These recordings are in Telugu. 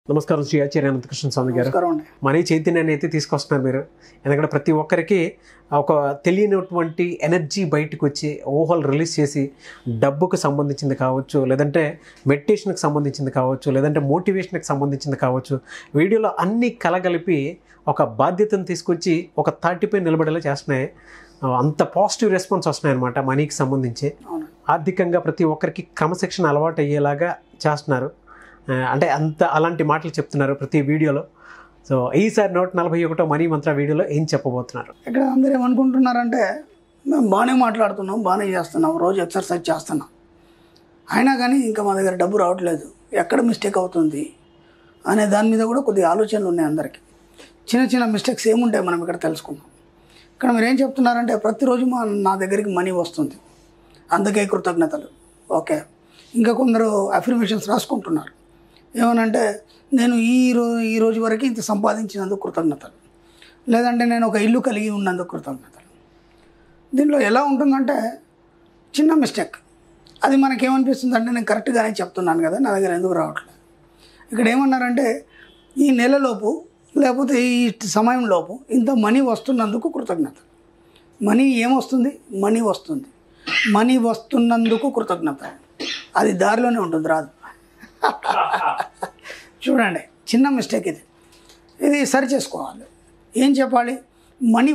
నమస్కారం శ్రీ ఆచార్య అనంతకృష్ణ స్వామి గారు. మనీ చైతన్యాన్ని అయితే తీసుకొస్తున్నారు మీరు. ఎందుకంటే ప్రతి ఒక్కరికి ఒక తెలియనటువంటి ఎనర్జీ బయటకు వచ్చి ఊహలు రిలీజ్ చేసి డబ్బుకు సంబంధించింది కావచ్చు, లేదంటే మెడిటేషన్కి సంబంధించింది కావచ్చు, లేదంటే మోటివేషన్కి సంబంధించింది కావచ్చు, వీడియోలో అన్నీ కలగలిపి ఒక బాధ్యతను తీసుకొచ్చి ఒక తాటిపై నిలబడేలా చేస్తున్నాయి. అంత పాజిటివ్ రెస్పాన్స్ వస్తున్నాయి అన్నమాట మనీకి సంబంధించి. ఆర్థికంగా ప్రతి ఒక్కరికి క్రమశిక్షణ అలవాటు అయ్యేలాగా చేస్తున్నారు. అంటే అలాంటి మాటలు చెప్తున్నారు ప్రతి వీడియోలో. సో ఈసారి 141 మనీ మంత్ర వీడియోలో ఏం చెప్పబోతున్నారు? ఇక్కడ అందరూ ఏమనుకుంటున్నారంటే మేము బాగానే మాట్లాడుతున్నాం, బాగానే చేస్తున్నాం, రోజు ఎక్సర్సైజ్ చేస్తున్నాం, అయినా కానీ ఇంకా మా దగ్గర డబ్బు రావట్లేదు, ఎక్కడ మిస్టేక్ అవుతుంది అనే దాని మీద కూడా కొద్దిగా ఆలోచనలు ఉన్నాయి అందరికీ. చిన్న చిన్న మిస్టేక్స్ ఏముంటాయి మనం ఇక్కడ తెలుసుకుందాం. ఇక్కడ మీరు ఏం చెప్తున్నారంటే ప్రతిరోజు నా దగ్గరికి మనీ వస్తుంది, అందుకే కృతజ్ఞతలు. ఓకే, ఇంకా కొందరు అఫర్మేషన్స్ రాసుకుంటున్నారు. ఏమనంటే నేను ఈ రోజు వరకు ఇంత సంపాదించినందుకు కృతజ్ఞతలు, లేదంటే నేను ఒక ఇల్లు కలిగి ఉన్నందుకు కృతజ్ఞతలు. దీనిలో ఎలా ఉంటుందంటే చిన్న మిస్టేక్. అది మనకేమనిపిస్తుంది అంటే నేను కరెక్ట్గానే చెప్తున్నాను కదా, నా దగ్గర ఎందుకు రావట్లేదు. ఇక్కడ ఏమన్నారంటే ఈ నెలలోపు లేకపోతే ఈ సమయంలోపు ఇంత మనీ వస్తున్నందుకు కృతజ్ఞతలు. మనీ ఏమొస్తుంది? మనీ వస్తుంది. మనీ వస్తున్నందుకు కృతజ్ఞత. అది దారిలోనే ఉంటుంది, రాదు. చూడండి, చిన్న మిస్టేక్ ఇది సరి చేసుకోవాలి. ఏం చెప్పాలి? మనీ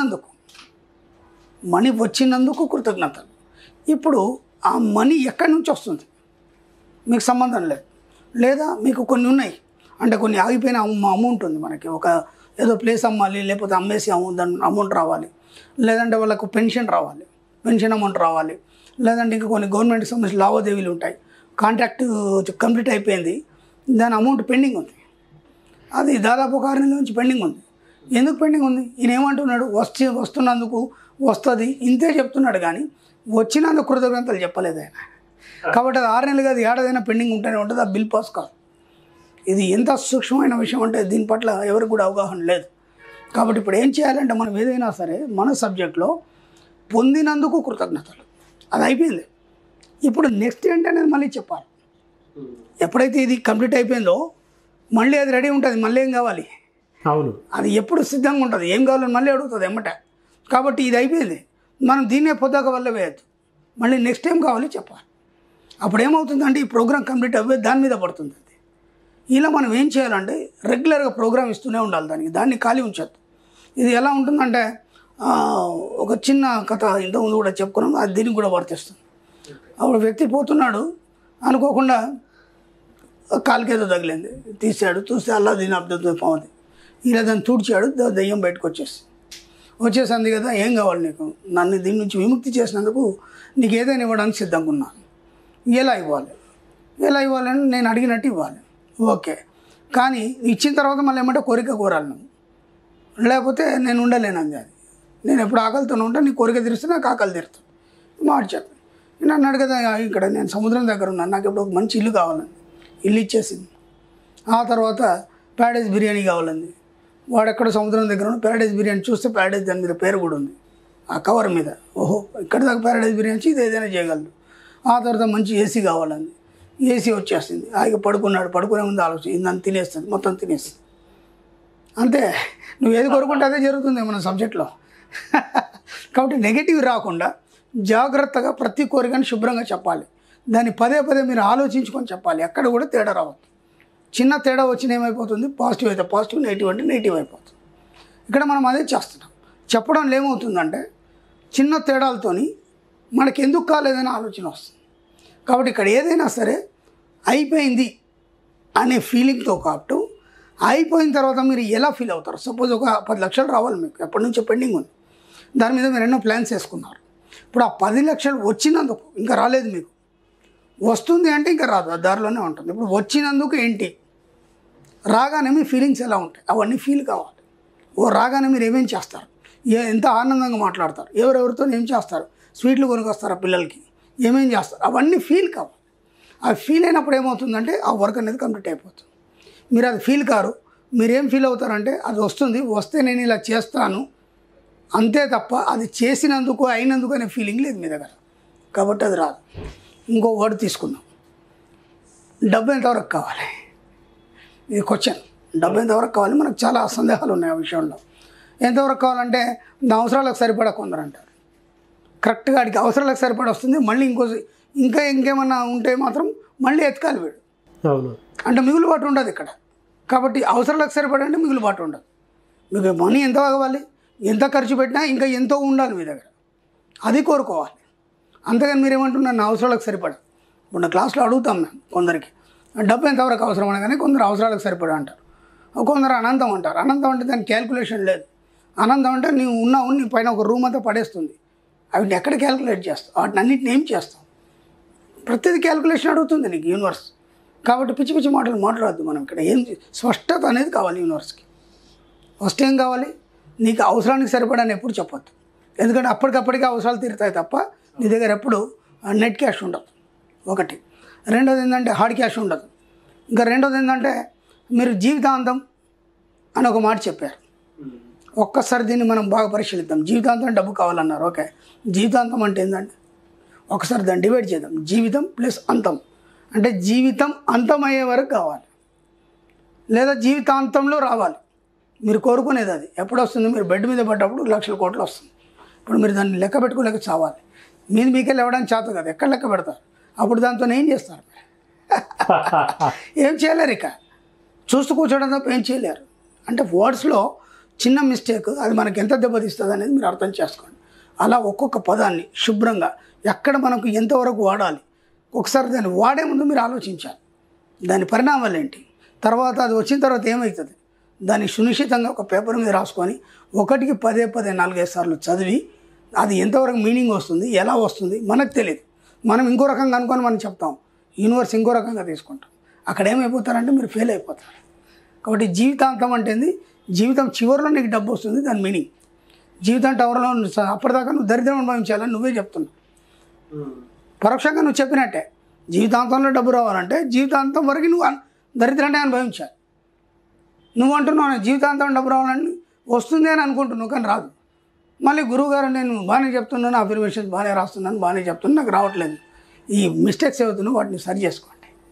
వచ్చినందుకు కృతజ్ఞతలు. ఇప్పుడు ఆ మనీ ఎక్కడి నుంచి వస్తుంది మీకు సంబంధం లేదు, లేదా మీకు కొన్ని ఉన్నాయి అంటే కొన్ని ఆగిపోయిన అమౌంట్ ఉంది. మనకి ఒక ఏదో ప్లేస్ అమ్మాలి, లేకపోతే అమ్మేసి దాని అమౌంట్ రావాలి, లేదంటే వాళ్ళకు పెన్షన్ రావాలి, పెన్షన్ అమౌంట్ రావాలి, లేదంటే ఇంకా కొన్ని గవర్నమెంట్కి సంబంధించిన లావాదేవీలు ఉంటాయి. కాంట్రాక్ట్ కంప్లీట్ అయిపోయింది, దాని అమౌంట్ పెండింగ్ ఉంది. అది దాదాపు ఒక 6 నెలల నుంచి పెండింగ్ ఉంది. ఎందుకు పెండింగ్ ఉంది? ఈయన ఏమంటున్నాడు? వస్తున్నందుకు వస్తుంది ఇంతే చెప్తున్నాడు, కానీ వచ్చినందుకు కృతజ్ఞతలు చెప్పలేదు ఆయన. కాబట్టి అది 6 నెలలు కాదు, ఏడాదైనా పెండింగ్ ఉంటూనే ఉంటుంది, ఆ బిల్ పాస్ కాదు. ఇది ఎంత సూక్ష్మమైన విషయం అంటే దీని పట్ల ఎవరికి కూడా అవగాహన లేదు. కాబట్టి ఇప్పుడు ఏం చేయాలంటే మనం ఏదైనా సరే మన సబ్జెక్ట్లో పొందినందుకు కృతజ్ఞతలు, అది అయిపోయింది. ఇప్పుడు నెక్స్ట్ ఏంటనేది మళ్ళీ చెప్పాలి. ఎప్పుడైతే ఇది కంప్లీట్ అయిపోయిందో మళ్ళీ అది రెడీ ఉంటుంది, మళ్ళీ ఏం కావాలి? అవును, అది ఎప్పుడు సిద్ధంగా ఉంటుంది, ఏం కావాలని మళ్ళీ అడుగుతుంది ఎమ్మటే. కాబట్టి ఇది అయిపోయింది, మనం దీన్నే పొద్దాక వల్ల వేయద్దు, మళ్ళీ నెక్స్ట్ ఏం కావాలి చెప్పాలి. అప్పుడు ఏమవుతుందంటే ఈ ప్రోగ్రామ్ కంప్లీట్ అవ్వే దాని మీద పడుతుంది. అది ఇలా మనం ఏం చేయాలంటే రెగ్యులర్గా ప్రోగ్రామ్ ఇస్తూనే ఉండాలి, దాన్ని ఖాళీ ఉంచద్దు. ఇది ఎలా ఉంటుందంటే ఒక చిన్న కథ ఇంతకుముందు కూడా చెప్పుకున్నాం, అది దీనికి కూడా వర్తిస్తుంది. అప్పుడు వ్యక్తి పోతున్నాడు, అనుకోకుండా కాలుకేదో తగిలింది, తీసాడు, చూస్తే అల్లా దీని అబ్దుల్ పోయింది. ఇలా దాన్ని తుడిచాడు, దయ్యం బయటకు వచ్చేసింది కదా, ఏం కావాలి నీకు? నన్ను దీని నుంచి విముక్తి చేసినందుకు నీకు ఏదైనా ఇవ్వడానికి సిద్ధంగా ఉన్నాను, ఎలా ఇవ్వాలని నేను అడిగినట్టు ఇవ్వాలి. ఓకే, కానీ ఇచ్చిన తర్వాత మళ్ళీ ఏమంటే కోరిక కోరాలి నువ్వు, లేకపోతే నేను ఉండలేనంది. అది నేను ఎప్పుడు ఆకలితోనే ఉంటాను, నీ కోరిక తీరిస్తే నాకు ఆకలి తీరుతాను మాట చెప్పి. నేను అన్నాడు కదా, ఇక్కడ నేను సముద్రం దగ్గర ఉన్నాను, నాకు ఇప్పుడు ఒక మంచి ఇల్లు కావాలని, ఇల్లు ఇచ్చేసింది. ఆ తర్వాత ప్యారడైజ్ బిర్యానీ కావాలండి, వాడెక్కడ సముద్రం దగ్గర ఉన్న ప్యారడైజ్ బిర్యానీ చూస్తే ప్యారడైజ్ దాని మీద పేరు కూడా ఉంది ఆ కవర్ మీద. ఓహో, ఇక్కడ దాకా ప్యారడైజ్ బిర్యానీ ఇది ఏదైనా చేయగలదు. ఆ తర్వాత మంచి ఏసీ కావాలండి, ఏసీ వచ్చేస్తుంది. ఆయన పడుకునే ముందు ఆలోచన నన్ను తినేస్తుంది, మొత్తం తినేస్తుంది. అంతే, నువ్వు ఏది కోరుకుంటే అదే జరుగుతుంది మన సబ్జెక్ట్లో. కాబట్టి నెగిటివ్ రాకుండా జాగ్రత్తగా ప్రతి కోరికని శుభ్రంగా చెప్పాలి, దాన్ని పదే మీరు ఆలోచించుకొని చెప్పాలి. ఎక్కడ కూడా తేడా రావద్దు. చిన్న తేడా వచ్చిన ఏమైపోతుంది? పాజిటివ్ అయితే పాజిటివ్, నెగిటివ్ అంటే నెగిటివ్ అయిపోతుంది. ఇక్కడ మనం అదే చేస్తున్నాం. చెప్పడంలో ఏమవుతుందంటే చిన్న తేడాలతోని మనకి ఎందుకు కాలేదనే ఆలోచన వస్తుంది. కాబట్టి ఇక్కడ ఏదైనా సరే అయిపోయింది అనే ఫీలింగ్తో పాటు అయిపోయిన తర్వాత మీరు ఎలా ఫీల్ అవుతారు? సపోజ్ ఒక 10 లక్షలు రావాలి మీకు, ఎప్పటి నుంచో పెండింగ్ ఉంది, దాని మీద మీరు ఎన్నో ప్లాన్స్ వేసుకున్నారు. ఇప్పుడు ఆ 10 లక్షలు వచ్చినందుకు ఇంకా రాలేదు, మీకు వస్తుంది అంటే ఇంకా రాదు, ఆ దారిలోనే ఉంటుంది. ఇప్పుడు వచ్చినందుకు ఏంటి, రాగానే మీ ఫీలింగ్స్ ఎలా ఉంటాయి అవన్నీ ఫీల్ కావాలి. రాగానే మీరు ఏమేం చేస్తారు, ఎంత ఆనందంగా మాట్లాడతారు, ఎవరెవరితో ఏం చేస్తారు, స్వీట్లు కొనుక్కొస్తారా పిల్లలకి, ఏమేం చేస్తారు, అవన్నీ ఫీల్ కావాలి. ఆ ఫీల్ అయినప్పుడు ఏమవుతుందంటే ఆ వర్క్ అనేది కంప్లీట్ అయిపోతుంది. మీరు అది ఫీల్ కారు, మీరేం ఫీల్ అవుతారంటే అది వస్తే నేను ఇలా చేస్తాను అంతే తప్ప అది చేసినందుకు అయినందుకు అనే ఫీలింగ్ లేదు మీ దగ్గర. కాబట్టి అది రాదు. ఇంకో వర్డ్ తీసుకుందాం, డబ్బు ఎంతవరకు కావాలి? ఇది క్వశ్చన్. డబ్బు ఎంతవరకు కావాలి? మనకు చాలా సందేహాలు ఉన్నాయి ఆ విషయంలో. ఎంతవరకు కావాలంటే నా అవసరాలకు సరిపడా కొందరు అంటారు. కరెక్ట్గా వాడికి అవసరాలకు సరిపడా వస్తుంది. మళ్ళీ ఇంకేమన్నా ఉంటే మాత్రం మళ్ళీ ఎతకాలి వీడు. అవును. అంటే మిగులుబాటు ఉండదు ఇక్కడ. కాబట్టి అవసరాలకు సరిపడా అంటే మిగులుబాటు ఉండదు. మీకు మనీ ఎంత కావాలి, ఎంత ఖర్చు పెట్టినా ఇంకా ఎంతో ఉండాలి మీ దగ్గర, అది కోరుకోవాలి. అంతేగాని మీరేమంటున్నారు నా అవసరాలకు సరిపడా. ఇప్పుడు నా క్లాస్లో అడుగుతాం మేము కొందరికి డబ్బు ఎంతవరకు అవసరం అనగానే కొందరు అవసరాలకు సరిపడా అంటారు, కొందరు అనంతం అంటారు. అనంతం అంటే దానికి క్యాల్కులేషన్ లేదు. అనంతం అంటే నీవు ఉన్నావు, నీ పైన ఒక రూమ్ అంతా పడేస్తుంది. వాటిని ఎక్కడ క్యాల్కులేట్ చేస్తావు? వాటిని అన్నింటిని ఏం చేస్తావు? ప్రతిదీ క్యాల్కులేషన్ అడుగుతుంది నీకు యూనివర్స్. కాబట్టి పిచ్చి పిచ్చి మాటలు మాట్లాడద్దు. మనం ఇక్కడ ఏం స్పష్టత అనేది కావాలి యూనివర్స్కి. ఫస్ట్ ఏం కావాలి? నీకు అవసరానికి సరిపడాని ఎప్పుడు చెప్పొద్దు. ఎందుకంటే అప్పటికప్పటికే అవసరాలు తీరుతాయి తప్ప నీ దగ్గర ఎప్పుడు నెట్ క్యాష్ ఉండదు ఒకటి. రెండోది ఏంటంటే హార్డ్ క్యాష్ ఉండదు. ఇంకా రెండోది ఏంటంటే మీరు జీవితాంతం అని ఒక మాట చెప్పారు. ఒక్కసారి దీన్ని మనం బాగా పరిశీలిద్దాం. జీవితాంతం డబ్బు కావాలన్నారు. ఓకే, జీవితాంతం అంటే ఏంటంటే ఒకసారి దాన్ని డివైడ్ చేద్దాం. జీవితం ప్లస్ అంతం అంటే జీవితం అంతమయ్యే వరకు కావాలి, లేదా జీవితాంతంలో రావాలి. మీరు కోరుకునేది అది ఎప్పుడు వస్తుంది? మీరు బెడ్ మీద పడ్డప్పుడు లక్షల కోట్లు వస్తుంది. ఇప్పుడు మీరు దాన్ని లెక్క పెట్టుకోలేక చావాలి. మీకెళ్ళి ఇవ్వడానికి చేత కదా, ఎక్కడ లెక్క పెడతారు? అప్పుడు దాంతో ఏం చేస్తారు? ఏం చేయలేరు. ఇక చూస్తూ కూర్చోవడం తప్ప ఏం చేయలేరు. అంటే వర్డ్స్లో చిన్న మిస్టేక్ అది మనకి ఎంత దెబ్బతీస్తుంది అనేది మీరు అర్థం చేసుకోండి. అలా ఒక్కొక్క పదాన్ని శుభ్రంగా ఎక్కడ మనకు ఎంతవరకు వాడాలి, ఒకసారి దాన్ని వాడే ముందు మీరు ఆలోచించాలి. దాని పరిణామాలు ఏంటి, తర్వాత అది వచ్చిన తర్వాత ఏమవుతుంది, దాన్ని సునిశ్చితంగా ఒక పేపర్ మీద రాసుకొని ఒకటికి 10 4 సార్లు చదివి అది ఎంతవరకు మీనింగ్ వస్తుంది, ఎలా వస్తుంది మనకు తెలియదు. మనం ఇంకో రకంగా అనుకొని మనం చెప్తాం, యూనివర్స్ ఇంకో రకంగా తీసుకుంటాం. అక్కడ ఏమైపోతారంటే మీరు ఫెయిల్ అయిపోతారు. కాబట్టి జీవితాంతం అంటే జీవితం చివరిలో నీకు డబ్బు వస్తుంది, దాని మీనింగ్. జీవితం టవర్లో అప్పటిదాకా నువ్వు దరిద్రం అనుభవించాలని నువ్వే చెప్తున్నావు. పరోక్షంగా నువ్వు చెప్పినట్టే జీవితాంతంలో డబ్బు రావాలంటే జీవితాంతం వరకు నువ్వు దరిద్రాన్ని అనుభవించాలి. నువ్వు అంటున్నావు జీవితాంతం డబ్బు రావాలని వస్తుంది అని అనుకుంటున్నావు, కానీ రాదు. మళ్ళీ గురువుగారు నేను బాగానే చెప్తున్నాను, అఫర్మేషన్స్ బాగానే రాస్తున్నాను, బాగానే చెప్తున్నాను, నాకు రావట్లేదు. ఈ మిస్టేక్స్ అవుతున్నావు, వాటిని సరి చేసుకోండి.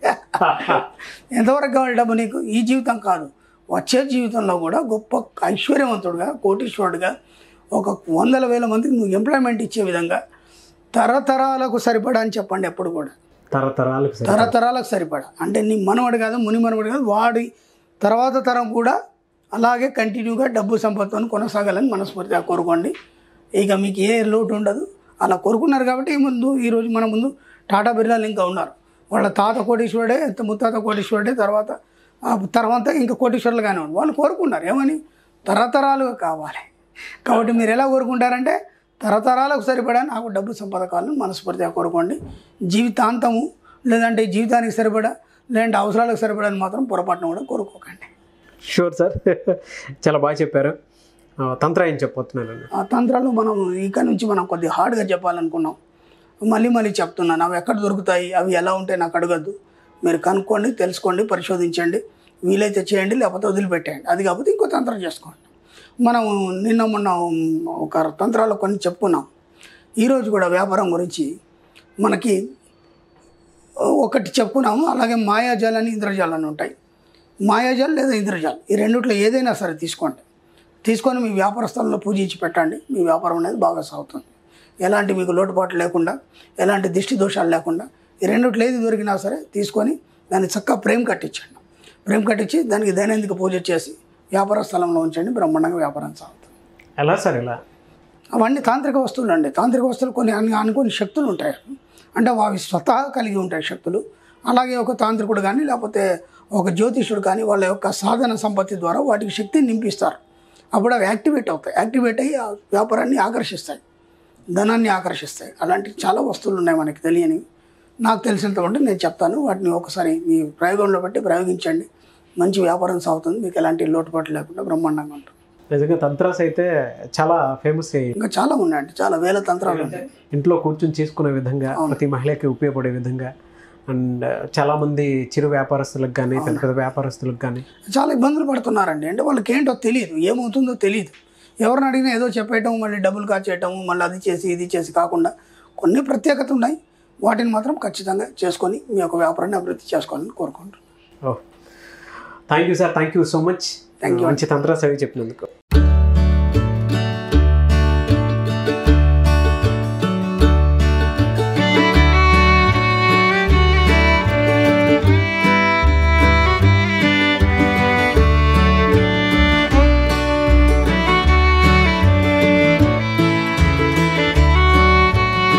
ఎంతవరకు కావాలి డబ్బు నీకు? ఈ జీవితం కాదు, వచ్చే జీవితంలో కూడా గొప్ప ఐశ్వర్యవంతుడుగా, కోటీశ్వరుడుగా, ఒక 100,000 మందికి నువ్వు ఎంప్లాయ్మెంట్ ఇచ్చే విధంగా తరతరాలకు సరిపడా అని చెప్పండి. ఎప్పుడు కూడా తరతరాలకు సరిపడా అంటే నీ మనవడు కాదు, ముని మనవడు కాదు, వాడి తర్వాత తరం కూడా అలాగే కంటిన్యూగా డబ్బు సంపత్తును కొనసాగాలని మనస్ఫూర్తిగా కోరుకోండి. ఇక మీకు ఏ లోటు ఉండదు. అలా కోరుకున్నారు కాబట్టి ఈరోజు మన ముందు టాటా బిర్లాలు ఇంకా ఉన్నారు. వాళ్ళ తాత కోటీశ్వరుడే, ముత్తాత కోటీశ్వరుడే, తర్వాత ఇంకా కోటీశ్వరులుగానే ఉన్నారు. వాళ్ళు కోరుకున్నారు ఏమని? తరతరాలుగా కావాలి. కాబట్టి మీరు ఎలా కోరుకుంటారంటే తరతరాలకు సరిపడా నాకు డబ్బు సంపద కావాలని మనస్ఫూర్తిగా కోరుకోండి. జీవితాంతము లేదంటే జీవితానికి సరిపడా లేదంటే అవసరాలకు సరిపడా అని మాత్రం పొరపాటును కూడా కోరుకోకండి. షూర్ సార్, చాలా బాగా చెప్పారు. తంత్ర ఏం చెప్పబోతున్నారండి? ఆ తంత్రాలు మనం ఇక నుంచి మనం కొద్దిగా హార్డ్గా చెప్పాలనుకున్నాం. మళ్ళీ చెప్తున్నాను, అవి ఎక్కడ దొరుకుతాయి, అవి ఎలా ఉంటాయి నాకు అడగద్దు. మీరు కనుక్కోండి, తెలుసుకోండి, పరిశోధించండి, వీలైతే చేయండి, లేకపోతే వదిలిపెట్టేయండి. అది కాకపోతే ఇంకో తంత్రం చేసుకోండి. మనం మొన్న ఒక తంత్రాలు కొన్ని చెప్పుకున్నాం. ఈరోజు కూడా వ్యాపారం గురించి మనకి ఒకటి చెప్పుకున్నాము. అలాగే మాయాజాలని ఇంద్రజాలని ఉంటాయి. మాయాజాలు లేదా ఇంద్రజాలు, ఈ రెండిట్లో ఏదైనా సరే తీసుకొని మీ వ్యాపార స్థలంలో పూజించి పెట్టండి. మీ వ్యాపారం అనేది బాగా సాగుతుంది. ఎలాంటి మీకు లోటుపాట్లు లేకుండా, ఎలాంటి దిష్టి దోషాలు లేకుండా ఈ రెండిట్లో ఏది దొరికినా సరే తీసుకొని దాన్ని చక్కగా ఫ్రేమ్ కట్టించి దానికి దైనందిక పూజ చేసి వ్యాపార స్థలంలో ఉంచండి. బ్రహ్మాండంగా వ్యాపారం సాగుతుంది. ఎలా సార్ ఇలా? అవన్నీ తాంత్రిక వస్తువులు అండి. తాంత్రిక వస్తువులు కొన్ని అనుకోని శక్తులు ఉంటాయి. అంటే అవి స్వతహా కలిగి ఉంటాయి శక్తులు. అలాగే ఒక తాంత్రికుడు కానీ లేకపోతే ఒక జ్యోతిషుడు కానీ వాళ్ళ యొక్క సాధన సంపత్తి ద్వారా వాటికి శక్తిని నింపిస్తారు. అప్పుడు అవి యాక్టివేట్ అయ్యి ఆ వ్యాపారాన్ని ఆకర్షిస్తాయి, ధనాన్ని ఆకర్షిస్తాయి. అలాంటి చాలా వస్తువులు ఉన్నాయి మనకి తెలియనివి. నాకు తెలిసినంత ఉంటే నేను చెప్తాను. వాటిని ఒకసారి మీ ప్రయోగంలో బట్టి ప్రయోగించండి. మంచి వ్యాపారం సాగుతుంది. మీకు ఎలాంటి లోటుపాట్లు లేకుండా బ్రహ్మాండంగా ఉంటుంది. నిజంగా తంత్రాస్ అయితే చాలా ఫేమస్ అయ్యాయి. ఇంకా చాలా ఉన్నాయండి, చాలా వేల తంత్రాలు ఉన్నాయి. ఇంట్లో కూర్చొని చేసుకునే విధంగా, ప్రతి మహిళకి ఉపయోగపడే విధంగా, అండ్ చాలామంది చిరు వ్యాపారస్తులకు కానీ పెద్ద పెద్ద వ్యాపారస్తులకు కానీ చాలా ఇబ్బందులు పడుతున్నారండి. అంటే వాళ్ళకి ఏంటో తెలియదు, ఏమవుతుందో తెలియదు. ఎవరిని అడిగినా ఏదో చెప్పేయటం, మళ్ళీ డబ్బులు కాచేయటం, మళ్ళీ అది చేసి ఇది చేసి కాకుండా కొన్ని ప్రత్యేకత ఉన్నాయి. వాటిని మాత్రం ఖచ్చితంగా చేసుకొని మీ యొక్క వ్యాపారాన్ని అభివృద్ధి చేసుకోవాలని కోరుకుంటున్నాను. Thank you sir, thank you so much. Thank you. మంచి తంత్ర సేవ చెప్పినందుకు.